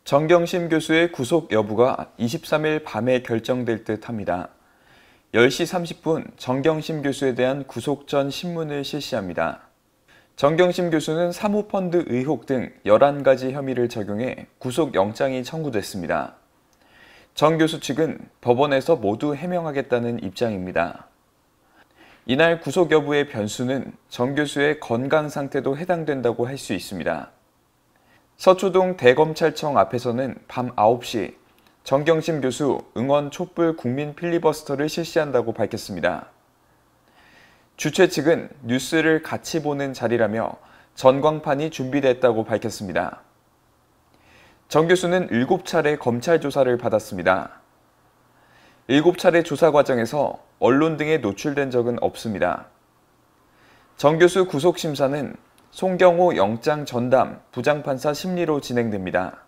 정경심 교수의 구속 여부가 23일 밤에 결정될 듯 합니다. 10시 30분 정경심 교수에 대한 구속 전 신문을 실시합니다. 정경심 교수는 사모펀드 의혹 등 11가지 혐의를 적용해 구속영장이 청구됐습니다. 정 교수 측은 법원에서 모두 해명하겠다는 입장입니다. 이날 구속 여부의 변수는 정 교수의 건강 상태도 해당된다고 할 수 있습니다. 서초동 대검찰청 앞에서는 밤 9시 정경심 교수 응원 촛불 국민 필리버스터를 실시한다고 밝혔습니다. 주최 측은 뉴스를 같이 보는 자리라며 전광판이 준비됐다고 밝혔습니다. 정 교수는 7차례 검찰 조사를 받았습니다. 7차례 조사 과정에서 언론 등에 노출된 적은 없습니다. 정 교수 구속심사는 송경호 영장 전담 부장판사 심리로 진행됩니다.